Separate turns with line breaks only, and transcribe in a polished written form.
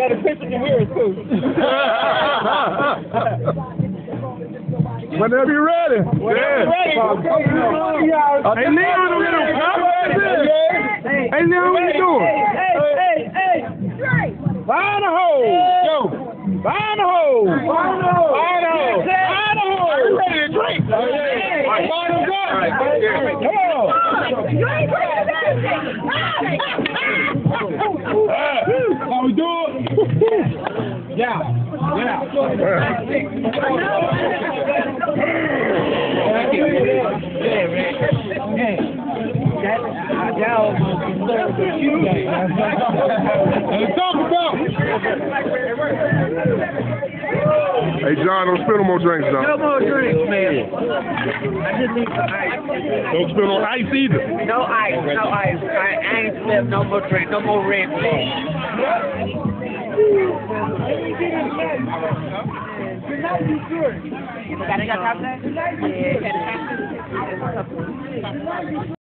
got a picture in here too.
Whenever you're ready.
Whenever you're ready.
Hey, Leon, a little Hey, Leon, what you doing?
Hey. Find a hole. Yo. Find a hole. Find a hole. Find a hole. Find a hole. Are you ready to drink? Oh, yeah. Find a gun. Come on. How we doing? Yeah.
Hey, John, don't spill no more drinks, John.
No more drinks, man. I just need some ice.
Don't spill no ice either.
No ice. I ain't spilled no more drink, no more red flag. Got top of that? Yeah.